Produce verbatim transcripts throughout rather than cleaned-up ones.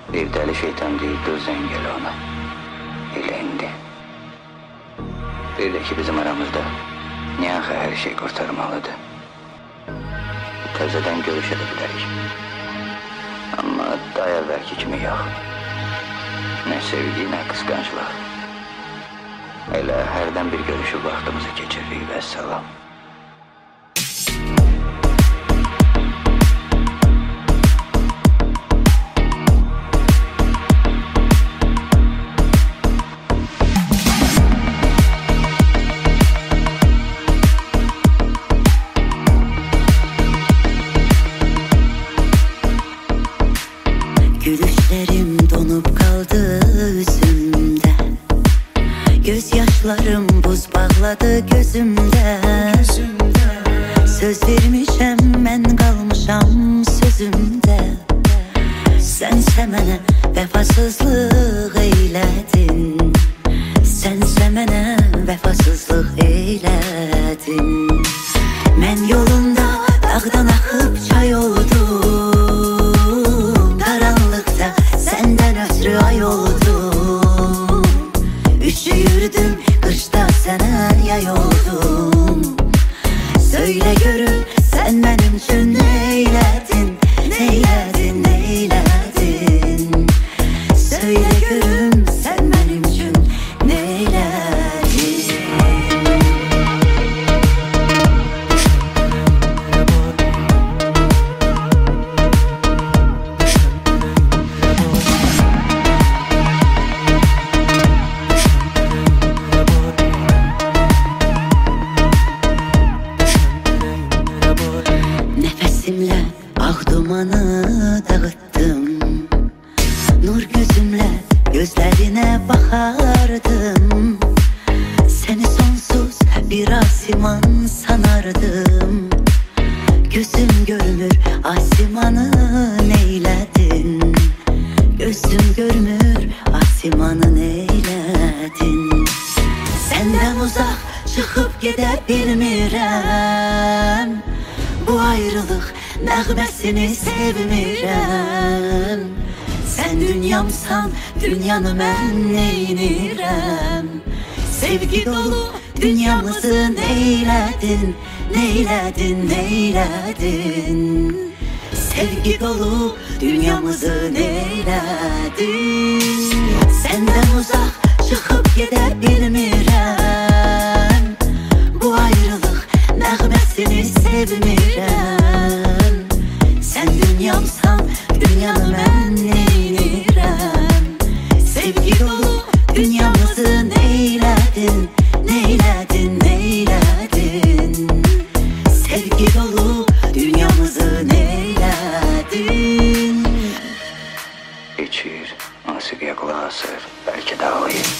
Bir deli şeytan deyildi o zengeli ona. Elə indi. Bir de ki bizim aramızda niye her şey kurtarmalıdır. Təzədən görüşə də bilərik. Amma daha əvvəlki kimi yox. Nə sevgi, nə qısqanclıq. Elə hərdən bir görüşüb vaxtımızı keçiririk və salam. Gülüşlerim donup kaldı üzümde, gözyaşlarım buz bağladı gözümde, gözümde. Söz vermişem ben kalmışam sözümde. Sense mənə vefasızlık eyledin, sense mənə vefasızlık eyledin. Mən yolunda dağdan akıp çay oldum, karanlıkta senden ötürü ay oldum. Üşüyürdüm kışta sana yay oldum. Söyle görüm sen benim için neyledin, neyledin, neyledin. Söyle görüm sen benim için neyledin. Nefesimle ah dumanı dağıttım, nur gözümle gözlerine bakardım. Seni sonsuz bir asiman sanardım. Gözüm görmür asimanı neyledin, gözüm görmür asimanı neyledin. Senden uzak çıkıp gidebilmirəm, bu ayrılık nəğməsini sevmirəm. Sen dünyamsan dünyanı mən neynirəm. Sevgi dolu dünyamızı neyledin, neyledin, neyledin. Sevgi dolu dünyamızı neyledin. Senden uzak çıkıp gidebilmirəm, bu ayrılık nəğməsini sevmirəm. Sen dünyamsan dünyanı mən neynirəm. Sevgi dolu dünyamızı neyledin, neyledin, neyledin. Sevgi dolu dünyamızı neyledin. İçir, musiqiyə qulaq asır, bəlkə də ağlayır.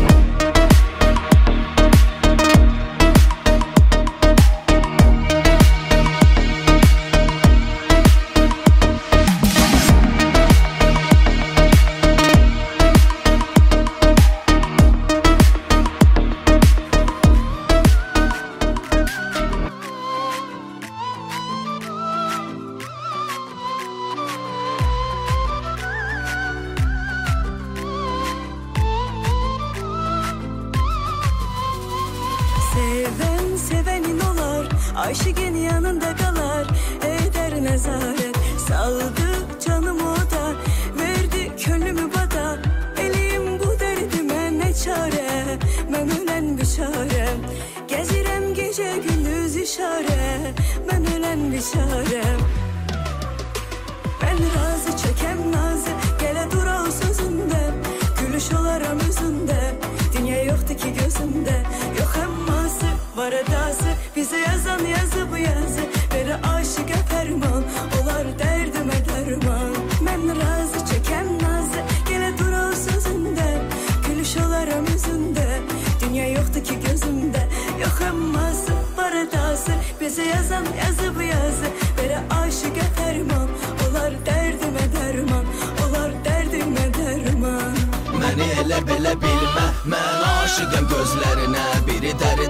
Seven sevenin olar, aşıkın yanında kalar, eder nezaret. Saldı canımı o da, verdi könlümü bana. Eleyim bu derdime ne çare, ben ölen bir çarem. Gezirem gece gündüz işare, ben ölen bir çarem. Ben razı çekem nazı, gele dur o sözünde. Gülüş olaram yüzünde, dünya yoktu ki gözümde. Yok emması, var edası, bize yazan yazı bu yazı. Veri aşık ferman, olar derdime derman. Ben razı çekem nazı, gele dur o sözünde. Gülüş olaram yüzünde, dünya yoktu ki gözümde. Yok emması, var edası, bize yazan yazı bu yazı. Veri aşık ferman, olar derdime derman, olar derdime derman. Məni elə belə bilmə, mən aşıqım gözlərinə. Biri dərdimi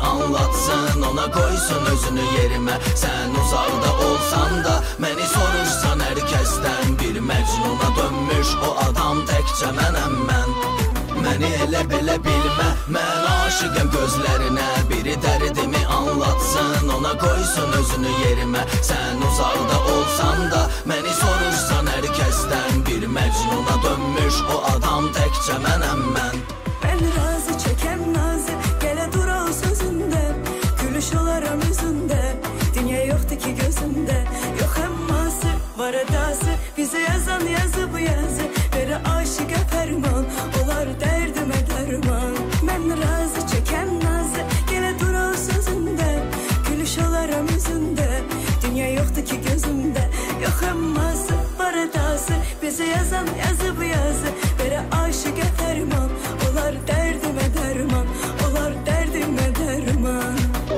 anlatsın, ona koysun özünü yerime. Sen uzakda olsan da məni sorursan hər kəsdən, bir məcnuna dönmüş o adam təkcə mənəm mən. Məni elə belə bilmə, mən aşıqəm gözlərinə, biri dərdimi anlatsın, ona koysun özünü yerimə. Sən uzaqda olsan da məni sorursan hər kəsdən, bir məcnuna dönmüş o adam təkcə mənəm mən. Ben razı çeken nazı, gele dur o sözünde, gülüş olaram yüzünde, dünya yoktu ki gözümde. Yok emması, var edası, bize yazan yazı bu yazı, veri aşığa ferman, olar derdime derman. Ben razı çeken nazı, gele dur o sözünde, gülüş olaram yüzünde, dünya yoktu ki gözümde. Yok emması, var edası, bize yazan yazı bu yazı, veri aşığa ferman, olar derdime derman, olar derdime derman.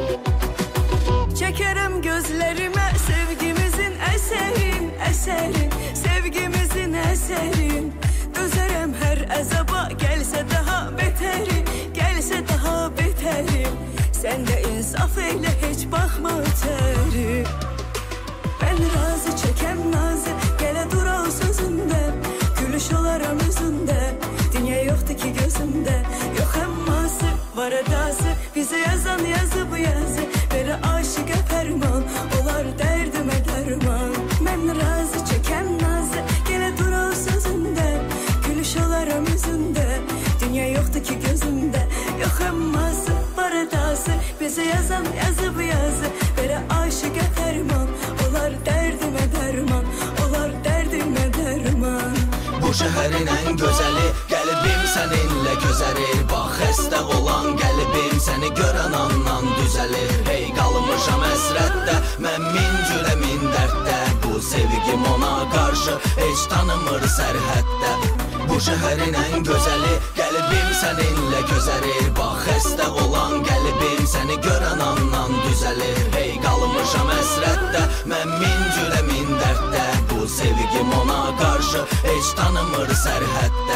Çekerim gözlerime sevgimizin eserin, eserin, sevgimizin eserin. Dözerem her azaba, gelse daha beteri, gelse daha beteri. Sen de insaf eyle, hiç bakma öteri. Ben razı çeken nazı, gele dur o sözünde, gülüş olaram yüzünde, dünya yoktu ki gözümde. Yok emması, var edası, bize yazan yazı bu yazı, veri aşığa ferman, olar derdime derman. Ben razı çeken nazı, gele dur o sözünde, gülüş olaram yüzünde, dünya yoktu ki gözümde. Yok emması, var edası, bize yazan yazı bu yazı, veri aşığa ferman, olar derdime derman, olar derdime derman. Bu şəhərin ən gözəli, qəlbim səninlə gözərir. Bax, xəstə olan qəlbim səni görən andan düzəlir. Hey, qalmışam əsrətdə, mən min cürə min dərddə, bu sevgim ona qarşı heç tanımır sərhəddə. Bu şəhərin ən gözəli, qəlbim səninlə gözərir. Bax, xəstə olan qəlbim səni görən andan düzəlir. Hey, qalmışam əsrətdə, mən min cürə min dərddə, bu sevgim ona qarşı heç tanımır sərhəddə.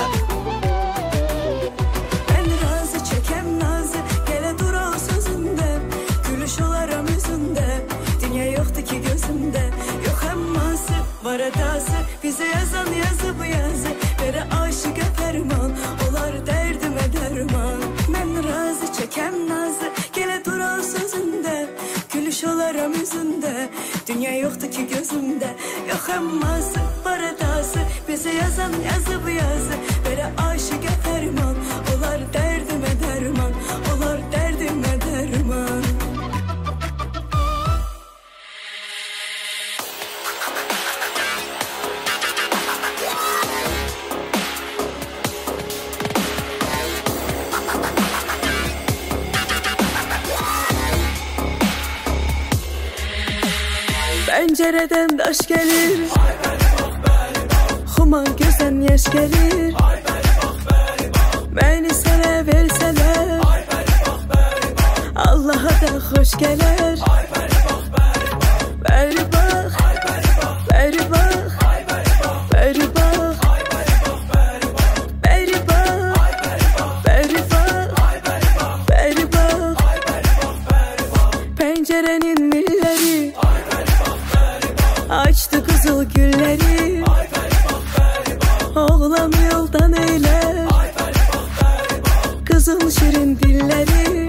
Ben razı çeken nazı, gele dur o sözünde, gülüş olaram yüzünde, dünya yoktu ki gözümde. Yok emması, var edası, bize yazan yazı bu yazı, veri aşığa ferman, olar derdime derman. Ben razı çeken nazı, gele dur o sözünde, gülüş olaram yüzünde, dünya yoktu ki gözümde. Yok emması, var edası, bize yazan yazı bu yazı, veri aşığa ferman, olar derdime derman, olar derdime derman. Pencereden taş gelir, Human gözden yaş gelir. Beni sana verseler, Allah'a da hoş gelir. Beri bak, beri bak, beri bak, beri bak, beri bak, beri bak. Pencerenin milleri açtı kızıl gülleri. Oğlan yoldan eyler, kızıl şirin dilleri.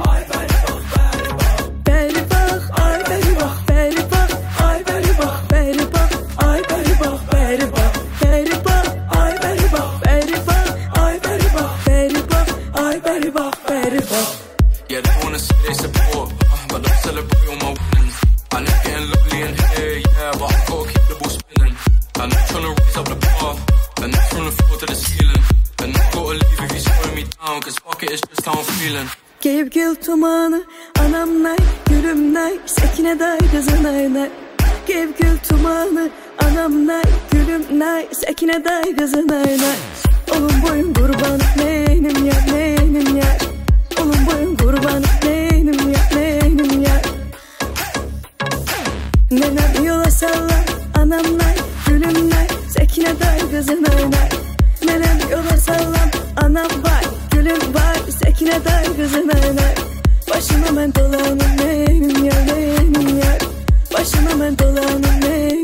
Beri bak, ay beri bak, beri bak, ay beri bak, beri bak, ay beri bak, beri bak, beri bak, ay beri bak, beri bak, ay beri bak, beri bak, ay beri bak, beri bak. Yeah, they wanna say they support, but don't celebrate all my wins. I like getting lovely in here, yeah, but I gotta keep the ball spinning. I'm not tryna raise up the bar, and that's from the floor to the ceiling. And I gotta leave if you're slowing me down, cause fuck it, it's just how I'm feeling. Geyip gül tumanı, anam nay, gülüm nay, sekine day kızın ay nay. Geyip gül tumanı, anam nay, gülüm nay, sekine day kızın ay nay. Olun boyun kurban, neynim ya, neynim ya. Olun boyun kurban, neynim ya, neynim ya. Nenem yola salla, anam nay, gülüm nay, sekine day kızın ay nay. Nenem yola sallam, anam bay, gülüm bay, sekine day kızın ay nay. Başıma mən dolanım benim yar, benim yar. Başıma mən dolanım benim